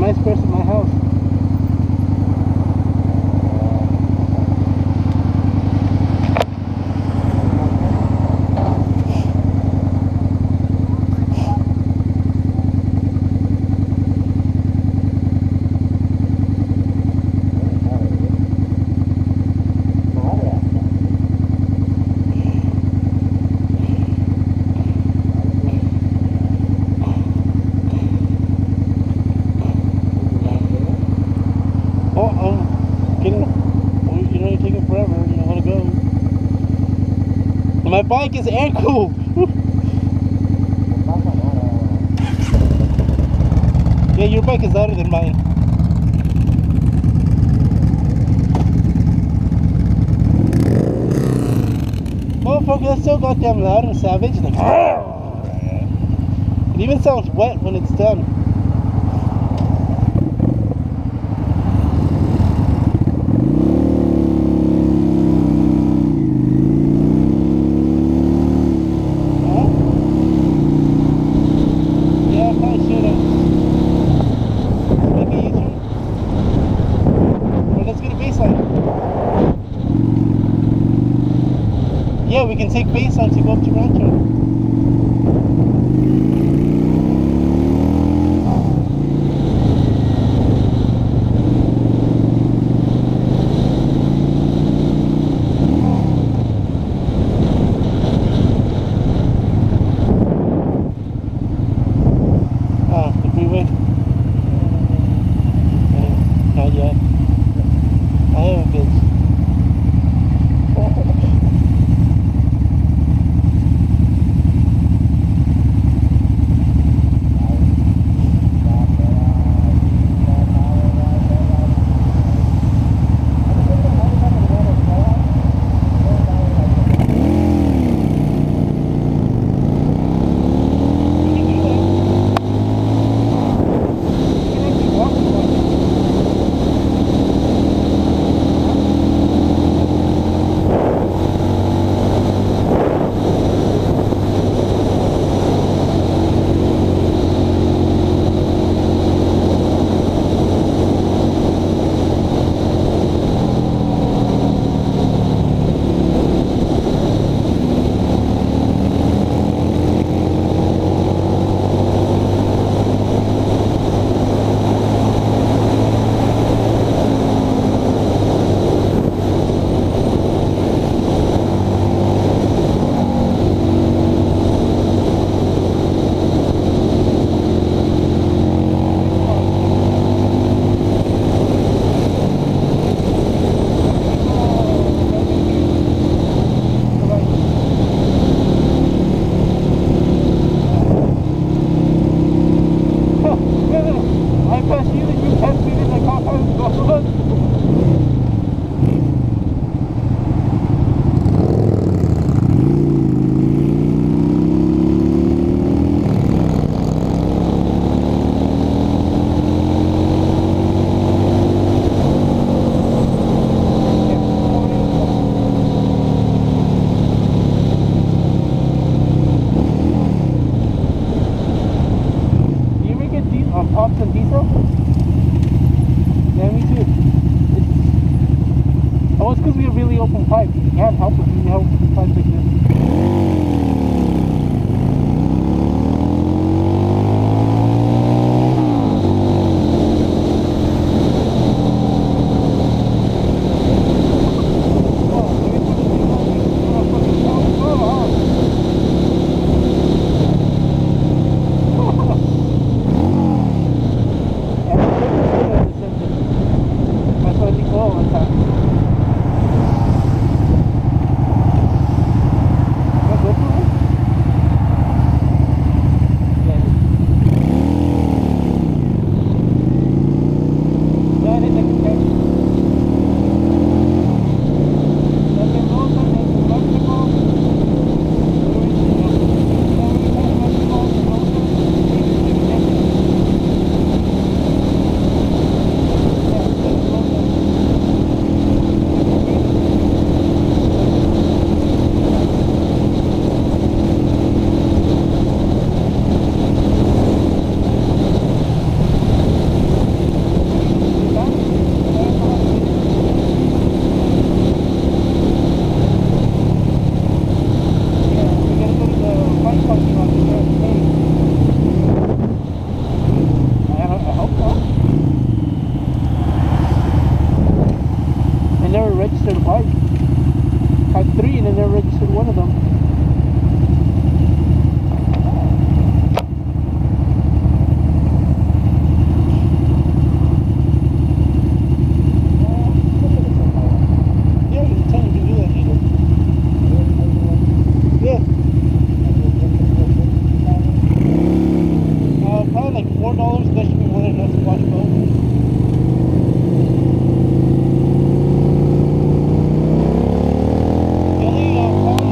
nice person in my house. My bike is air cooled. Yeah, your bike is louder than mine. Motherfucker, that's so goddamn loud and savage. Like, it even sounds wet when it's done. Yeah, we can take Baseline to go up to Rancho. Oh, the freeway? Not yet. I have a bitch. Pops and diesel? Yeah, me too. It's because we have really open pipes. You can't help it when you have open pipes like this. Go for it. $4, that should be more than enough to watch both. The only problem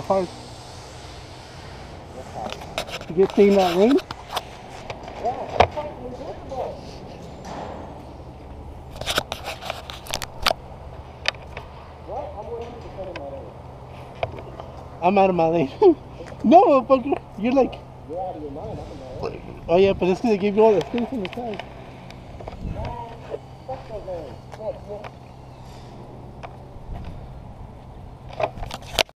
hard to get through that rain. I'm out of my lane. No, motherfucker. You're like... You're out of your mind. I'm in my lane. Oh yeah, but it's gonna give you all the space on the side. Fuck those lanes. Look, look.